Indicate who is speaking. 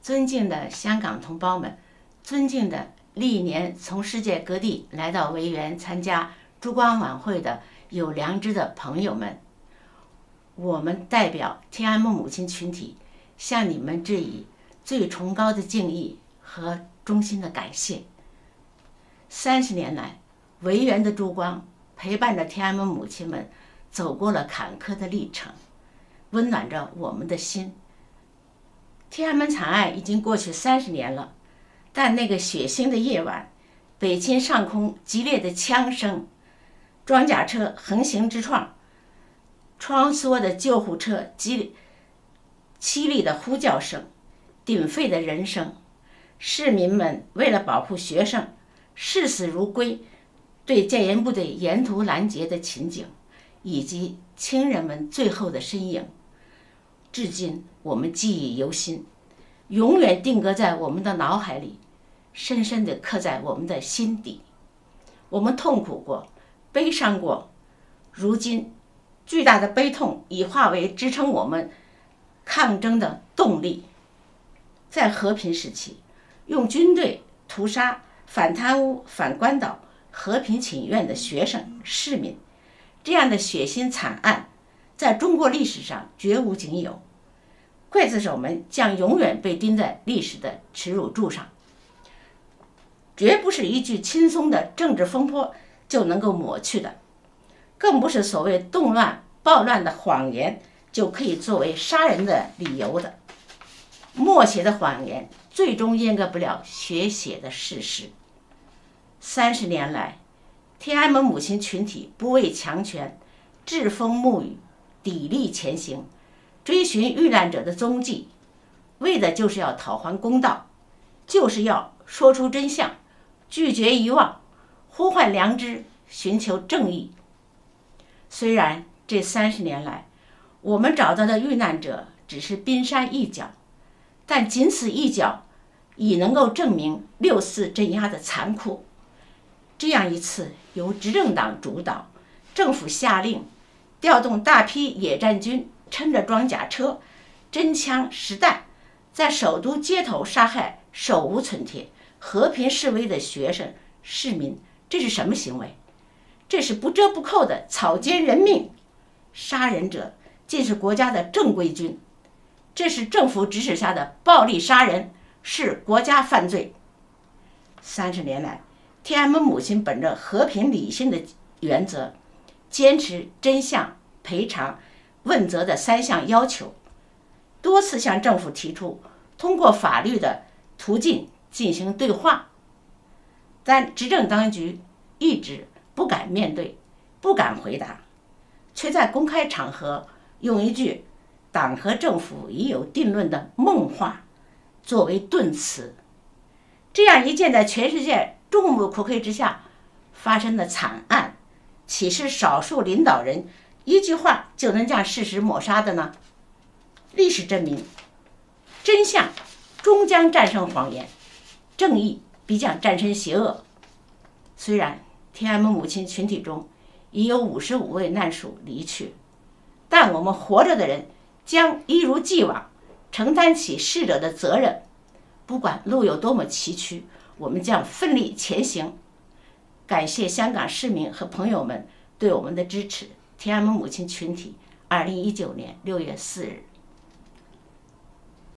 Speaker 1: 尊敬的香港同胞们，尊敬的历年从世界各地来到维园参加烛光晚会的有良知的朋友们，我们代表天安门母亲群体向你们致以最崇高的敬意和衷心的感谢。30年来，维园的烛光陪伴着天安门母亲们走过了坎坷的历程，温暖着我们的心。天安门惨案已经过去30年了，但那个血腥的夜晚，北京上空激烈的枪声，装甲车横行直撞，穿梭的救护车凄厉的呼叫声，鼎沸的人声，市民们为了保护学生视死如归，对戒严部队沿途拦截的情景，以及亲人们最后的身影，至今我们记忆犹新，永远定格在我们的脑海里，深深地刻在我们的心底。我们痛苦过，悲伤过，如今巨大的悲痛已化为支撑我们抗争的动力。在和平时期，用军队屠杀反贪污、反关岛、和平请愿的学生、市民，这样的血腥惨案在中国历史上绝无仅有。刽子手们将永远被钉在历史的耻辱柱上，绝不是一句轻松的政治风波就能够抹去的，更不是所谓动乱暴乱的谎言就可以作为杀人的理由的。默写的谎言最终阉割不了血写的事实。30年来，天安门母亲群体不畏强权，栉风沐雨，砥砺前行，追寻遇难者的踪迹，为的就是要讨还公道，就是要说出真相，拒绝遗忘，呼唤良知，寻求正义。虽然这30年来，我们找到的遇难者只是冰山一角，但仅此一角已能够证明6·4镇压的残酷。这样一次由执政党主导，政府下令调动大批野战军，撑着装甲车，真枪实弹，在首都街头杀害手无寸铁、和平示威的学生、市民，这是什么行为？这是不折不扣的草菅人命。杀人者竟是国家的正规军，这是政府指使下的暴力杀人，是国家犯罪。30年来，天安门母亲本着和平理性的原则，坚持真相、赔偿、问责的3项要求，多次向政府提出通过法律的途径进行对话，但执政当局一直不敢面对，不敢回答，却在公开场合用一句党和政府已有定论的梦话作为顿词。这样一件在全世界众目睽睽之下发生的惨案，岂是少数领导人一句话就能将事实抹杀的呢？历史证明，真相终将战胜谎言，正义必将战胜邪恶。虽然天安门母亲群体中已有55位难属离去，但我们活着的人将一如既往承担起逝者的责任。不管路有多么崎岖，我们将奋力前行。感谢香港市民和朋友们对我们的支持。天安门母亲群体，2019年6月4日。